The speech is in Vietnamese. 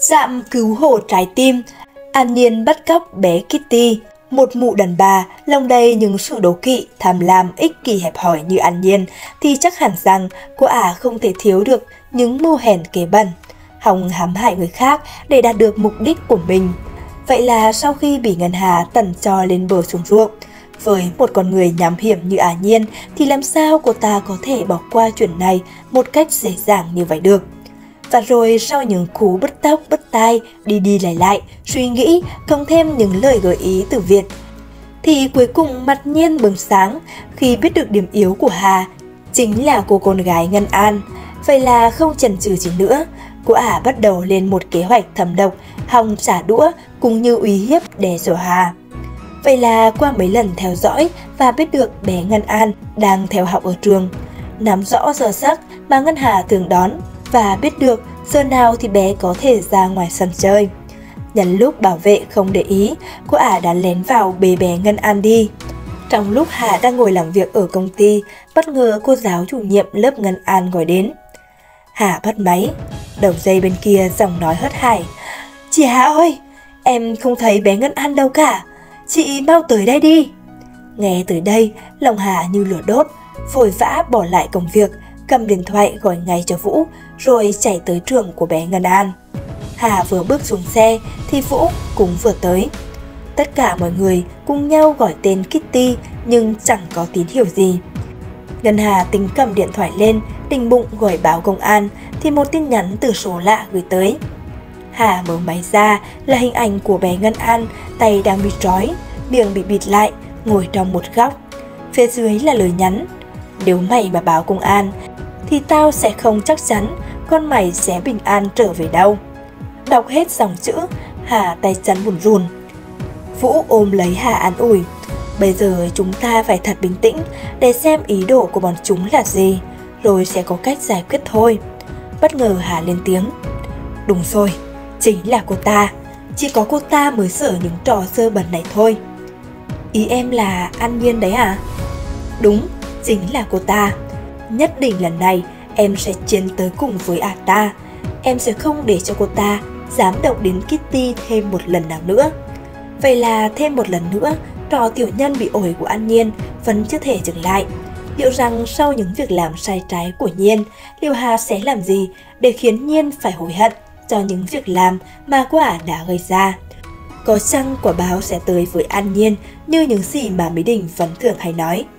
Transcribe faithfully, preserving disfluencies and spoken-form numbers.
Dạm cứu hộ trái tim, An Nhiên bắt cóc bé Kitty, một mụ đàn bà lòng đầy những sự đố kỵ, tham lam, ích kỷ hẹp hòi như An Nhiên thì chắc hẳn rằng cô ả không thể thiếu được những mưu hèn kế bẩn, hòng hãm hại người khác để đạt được mục đích của mình. Vậy là sau khi bị Ngân Hà tẩn cho lên bờ xuống ruộng, với một con người nham hiểm như An Nhiên thì làm sao cô ta có thể bỏ qua chuyện này một cách dễ dàng như vậy được. Và rồi sau những cú bứt tóc bứt tai, đi đi lại lại, suy nghĩ, cộng thêm những lời gợi ý từ Việt, thì cuối cùng mặt Nhiên bừng sáng khi biết được điểm yếu của Hà chính là cô con gái Ngân An. Vậy là không chần chừ gì nữa, cô ả bắt đầu lên một kế hoạch thầm độc, hòng trả đũa cũng như uy hiếp đe dọa Hà. Vậy là qua mấy lần theo dõi và biết được bé Ngân An đang theo học ở trường, nắm rõ giờ giấc mà Ngân Hà thường đón và biết được giờ nào thì bé có thể ra ngoài sân chơi. Nhân lúc bảo vệ không để ý, cô ả đã lén vào bế bé Ngân An đi. Trong lúc Hà đang ngồi làm việc ở công ty, bất ngờ cô giáo chủ nhiệm lớp Ngân An gọi đến. Hà bắt máy, đầu dây bên kia giọng nói hớt hải. Chị Hà ơi, em không thấy bé Ngân An đâu cả, chị mau tới đây đi. Nghe tới đây, lòng Hà như lửa đốt, vội vã bỏ lại công việc, cầm điện thoại gọi ngay cho Vũ, rồi chạy tới trường của bé Ngân An. Hà vừa bước xuống xe thì Vũ cũng vừa tới. Tất cả mọi người cùng nhau gọi tên Kitty nhưng chẳng có tín hiệu gì. Ngân Hà tính cầm điện thoại lên, định bụng gọi báo công an thì một tin nhắn từ số lạ gửi tới. Hà mở máy ra là hình ảnh của bé Ngân An, tay đang bị trói, miệng bị bịt lại, ngồi trong một góc. Phía dưới là lời nhắn: nếu mày mà báo công an thì tao sẽ không chắc chắn con mày sẽ bình an trở về đâu. Đọc hết dòng chữ, Hà tay chân bùn rùn. Vũ ôm lấy Hà an ủi. Bây giờ chúng ta phải thật bình tĩnh để xem ý đồ của bọn chúng là gì, rồi sẽ có cách giải quyết thôi. Bất ngờ Hà lên tiếng. Đúng rồi, chính là cô ta. Chỉ có cô ta mới sợ những trò dơ bẩn này thôi. Ý em là An Nhiên đấy à? Đúng, chính là cô ta. Nhất định lần này em sẽ chiến tới cùng với ả ta. Em sẽ không để cho cô ta dám động đến Kitty thêm một lần nào nữa. Vậy là thêm một lần nữa, trò tiểu nhân bị ổi của An Nhiên vẫn chưa thể dừng lại. Liệu rằng sau những việc làm sai trái của Nhiên, liệu Hà sẽ làm gì để khiến Nhiên phải hối hận cho những việc làm mà cô ả đã gây ra? Có chăng quả báo sẽ tới với An Nhiên như những gì mà Mỹ Đình vẫn thường hay nói?